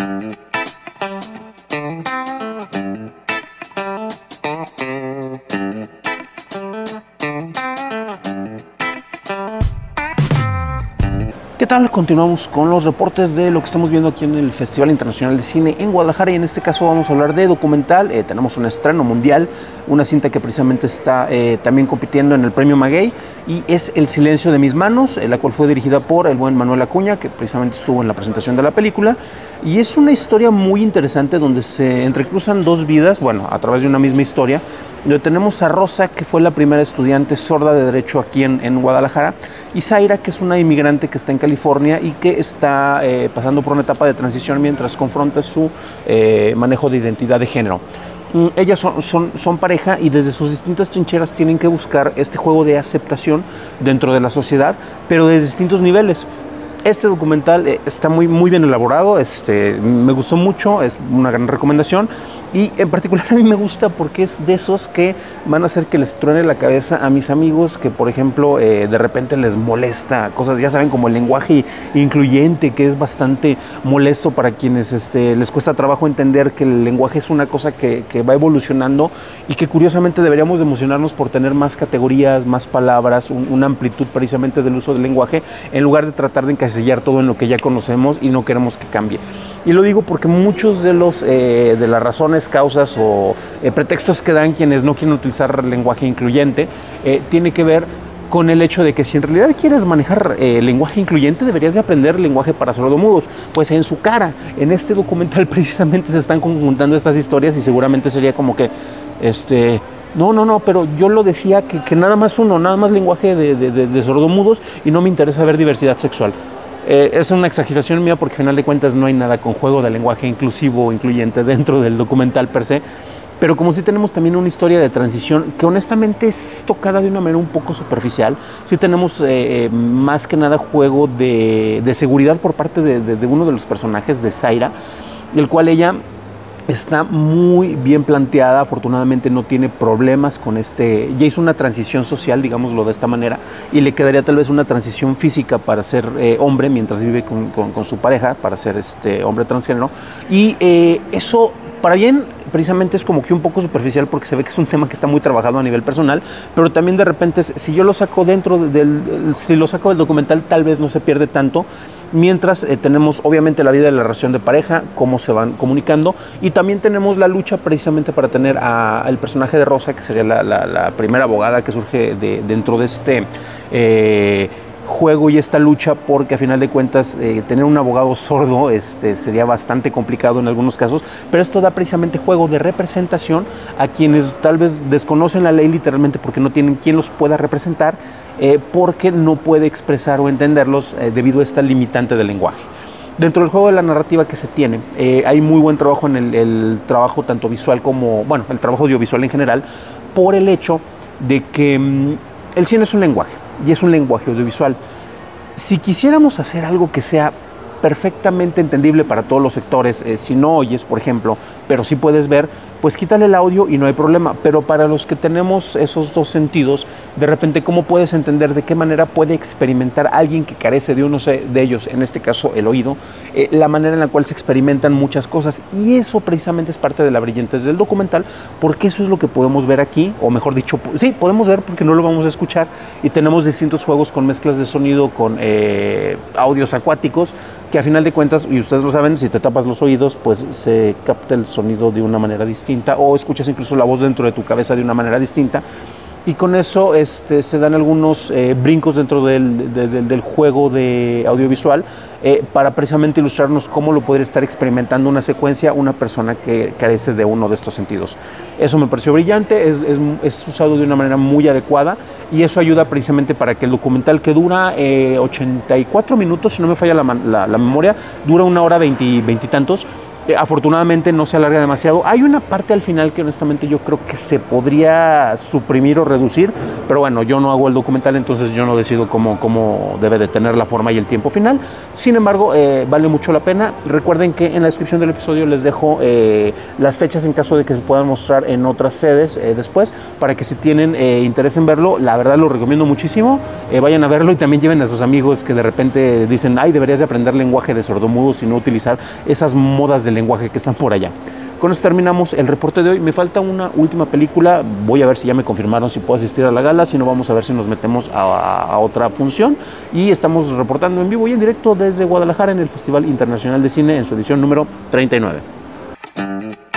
¿Qué tal? Continuamos con los reportes de lo que estamos viendo aquí en el Festival Internacional de Cine en Guadalajara, y en este caso vamos a hablar de documental. Tenemos un estreno mundial, una cinta que precisamente está también compitiendo en el Premio Maguey, y es El silencio de mis manos, la cual fue dirigida por el buen Manuel Acuña, que precisamente estuvo en la presentación de la película, y es una historia muy interesante donde se entrecruzan dos vidas, bueno, a través de una misma historia, donde tenemos a Rosa, que fue la primera estudiante sorda de Derecho aquí en Guadalajara, y Zaira, que es una inmigrante que está en California y que está pasando por una etapa de transición mientras confronta su manejo de identidad de género. Ellas son pareja, y desde sus distintas trincheras tienen que buscar este juego de aceptación dentro de la sociedad, pero desde distintos niveles. Este documental está muy bien elaborado, me gustó mucho, es una gran recomendación, y en particular a mí me gusta porque es de esos que van a hacer que les truene la cabeza a mis amigos que, por ejemplo, de repente les molesta cosas, ya saben, como el lenguaje incluyente, que es bastante molesto para quienes les cuesta trabajo entender que el lenguaje es una cosa que va evolucionando, y que curiosamente deberíamos de emocionarnos por tener más categorías, más palabras, una amplitud precisamente del uso del lenguaje, en lugar de tratar de sellar todo en lo que ya conocemos y no queremos que cambie. Y lo digo porque muchos de las razones, causas o pretextos que dan quienes no quieren utilizar lenguaje incluyente tiene que ver con el hecho de que si en realidad quieres manejar lenguaje incluyente, deberías de aprender lenguaje para sordomudos. Pues en su cara, en este documental precisamente se están conjuntando estas historias, y seguramente sería como que no, pero yo lo decía que nada más lenguaje de sordomudos, y no me interesa ver diversidad sexual. Es una exageración mía, porque al final de cuentas no hay nada con juego de lenguaje inclusivo o incluyente dentro del documental per se, pero como sí tenemos también una historia de transición que honestamente es tocada de una manera un poco superficial. Sí tenemos más que nada juego de seguridad por parte de uno de los personajes, de Zaira, del cual ella está muy bien planteada. Afortunadamente no tiene problemas con ya hizo una transición social, digámoslo de esta manera, y le quedaría tal vez una transición física para ser hombre mientras vive con su pareja, para ser hombre transgénero, y eso para bien precisamente es como que un poco superficial, porque se ve que es un tema que está muy trabajado a nivel personal, pero también de repente si yo lo saco si lo saco del documental, tal vez no se pierde tanto, mientras tenemos obviamente la vida de la relación de pareja, cómo se van comunicando, y también tenemos la lucha precisamente para tener al personaje de Rosa, que sería la primera abogada que surge dentro de juego y esta lucha, porque a final de cuentas tener un abogado sordo sería bastante complicado en algunos casos, pero esto da precisamente juego de representación a quienes tal vez desconocen la ley literalmente porque no tienen quien los pueda representar, porque no puede expresar o entenderlos debido a esta limitante del lenguaje. Dentro del juego de la narrativa que se tiene, hay muy buen trabajo en el trabajo tanto visual como, bueno, el trabajo audiovisual en general, por el hecho de que el cine es un lenguaje, y es un lenguaje audiovisual. Si quisiéramos hacer algo que sea perfectamente entendible para todos los sectores, si no oyes, por ejemplo, pero sí puedes ver, pues quítale el audio y no hay problema. Pero para los que tenemos esos dos sentidos, de repente, ¿cómo puedes entender de qué manera puede experimentar alguien que carece de uno de ellos, en este caso el oído, la manera en la cual se experimentan muchas cosas? Y eso precisamente es parte de la brillantez del documental, porque eso es lo que podemos ver aquí, o mejor dicho, sí, podemos ver porque no lo vamos a escuchar, y tenemos distintos juegos con mezclas de sonido, con audios acuáticos, que a final de cuentas, y ustedes lo saben, si te tapas los oídos, pues se capta el sonido de una manera distinta, o escuchas incluso la voz dentro de tu cabeza de una manera distinta, y con eso se dan algunos brincos dentro del juego de audiovisual, para precisamente ilustrarnos cómo lo podría estar experimentando una secuencia una persona que carece de uno de estos sentidos. Eso me pareció brillante, es usado de una manera muy adecuada, y eso ayuda precisamente para que el documental, que dura 84 minutos, si no me falla la memoria, dura 1 hora 20 y tantos, Afortunadamente no se alarga demasiado. Hay una parte al final que honestamente yo creo que se podría suprimir o reducir, pero bueno, yo no hago el documental, entonces yo no decido cómo debe de tener la forma y el tiempo final. Sin embargo, vale mucho la pena. Recuerden que en la descripción del episodio les dejo las fechas en caso de que se puedan mostrar en otras sedes después, para que si tienen interés en verlo, la verdad lo recomiendo muchísimo. Vayan a verlo y también lleven a sus amigos que de repente dicen, ay, deberías de aprender lenguaje de sordomudos y no utilizar esas modas de lenguaje que están por allá. Con esto terminamos el reporte de hoy. Me falta una última película. Voy a ver si ya me confirmaron si puedo asistir a la gala. Si no, vamos a ver si nos metemos a otra función. Y estamos reportando en vivo y en directo desde Guadalajara en el Festival Internacional de Cine en su edición número 39.